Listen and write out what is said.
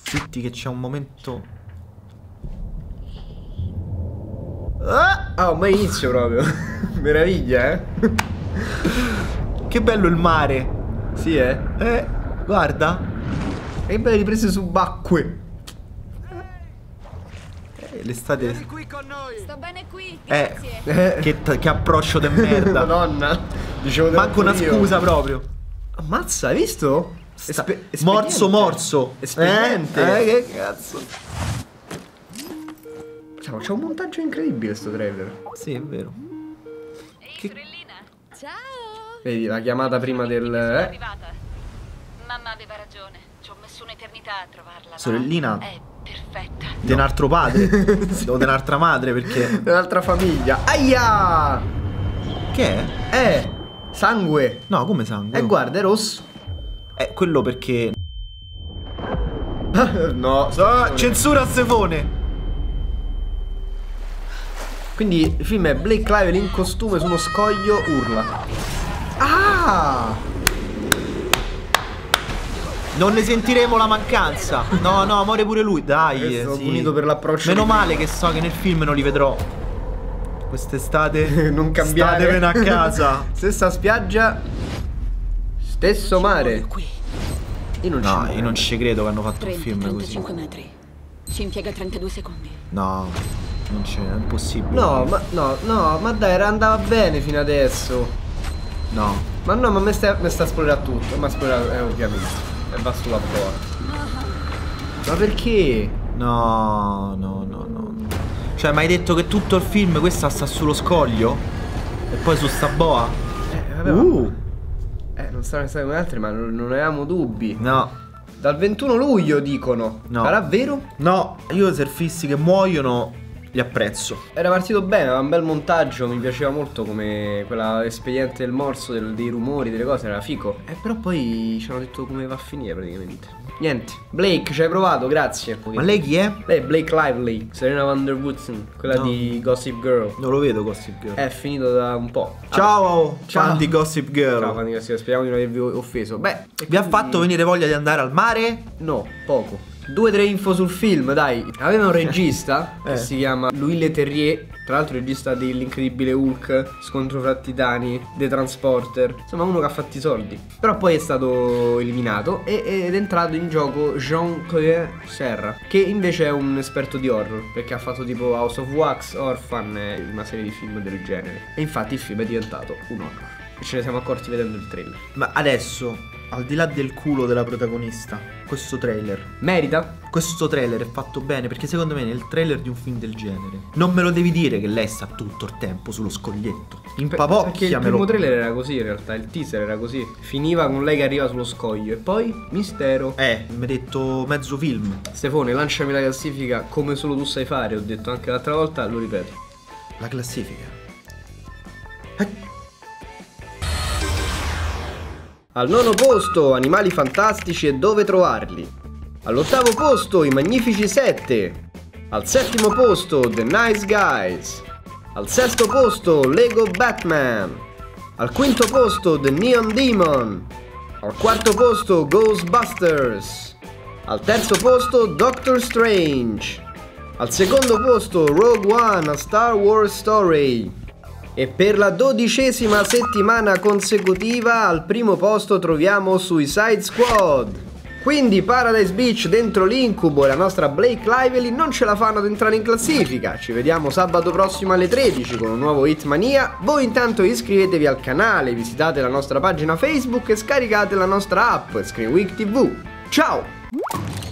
Zitti che c'è un momento. Ah, un bel inizio proprio. Meraviglia, eh. Che bello il mare. Sì, Guarda. Che belle riprese subacquee. L'estate. Sto bene qui, grazie. Che approccio de merda. Madonna. Dicevo Manco una io. scusa proprio. Ammazza, hai visto? Morso. Espediente. Che cazzo. C'è un montaggio incredibile sto trailer. Sì, è vero. Ehi, sorellina. Ciao. Vedi la chiamata prima del... Sono arrivata. Mamma aveva ragione. Ci ho messo un'eternità a trovarla. Sorellina. È perfetta. De un altro padre. O de un'altra madre, perché. Un'altra famiglia. Aia! Che è? Sangue. No, come sangue? Guarda, è rosso. È quello perché. No, Censura a Sefone. Quindi il film è Blake Lively in costume su uno scoglio urla. Ah! Non ne sentiremo la mancanza. No, muore pure lui. Dai, Sono sì. punito per l'approccio. Meno male che so che nel film non li vedrò. Quest'estate non cambiare. Statevene a casa. Stessa spiaggia, stesso mare. Io non ci credo che hanno fatto un film così. 35 metri. Ci impiega 32 secondi. No, non c'è, è impossibile. No, ma dai, andava bene fino adesso. No. Ma no, ma mi sta spoilerando tutto. Ma spoilerando, ovviamente. E va sulla boa. Ma perché? No. Cioè, mi hai detto che tutto il film questa sta sullo scoglio? E poi su sta boa? Vabbè, non stanno come altri, ma non avevamo dubbi. No. Dal 21 luglio dicono. No. Sarà vero? No, io i surfisti che muoiono li apprezzo. Era partito bene, aveva un bel montaggio, mi piaceva molto come quella espediente del morso, dei rumori, delle cose, era fico. Però poi ci hanno detto come va a finire praticamente. Niente. Blake, ci hai provato, grazie. Ma lei chi è? Lei è Blake Lively, Serena Van Der Woodsen, quella di Gossip Girl. Non lo vedo Gossip Girl. È finito da un po'. Ciao, fan di Gossip Girl. Ciao fan di Gossip Girl, speriamo di non avervi offeso. Beh, vi ha fatto venire voglia di andare al mare? No, poco. 2-3 info sul film, dai. Aveva un regista che si chiama Louis Leterrier, tra l'altro regista dell'Incredibile Hulk, Scontro fra Titani, The Transporter. Insomma, uno che ha fatto i soldi. Però poi è stato eliminato ed è entrato in gioco Jean-Claude Serra, che invece è un esperto di horror, perché ha fatto tipo House of Wax, Orphan e una serie di film del genere. E infatti il film è diventato un horror. E ce ne siamo accorti vedendo il trailer. Ma adesso, al di là del culo della protagonista, questo trailer merita? Questo trailer è fatto bene, perché secondo me nel trailer di un film del genere non me lo devi dire che lei sta tutto il tempo sullo scoglietto. Perché il primo trailer era così in realtà, il teaser era così. Finiva con lei che arriva sullo scoglio e poi mistero. Mi hai detto mezzo film. Stefone, lanciami la classifica come solo tu sai fare, ho detto anche l'altra volta, lo ripeto. La classifica. Al 9° posto, Animali fantastici e dove trovarli. All'8° posto, I Magnifici 7. Al 7° posto, The Nice Guys. Al 6° posto, Lego Batman. Al 5° posto, The Neon Demon. Al 4° posto, Ghostbusters. Al 3° posto, Doctor Strange. Al 2° posto, Rogue One, A Star Wars Story. E per la 12ª settimana consecutiva al primo posto troviamo Suicide Squad. Quindi Paradise Beach dentro l'incubo e la nostra Blake Lively non ce la fanno ad entrare in classifica. Ci vediamo sabato prossimo alle 13 con un nuovo Hitmania. Voi intanto iscrivetevi al canale, visitate la nostra pagina Facebook e scaricate la nostra app Screen Week TV. Ciao!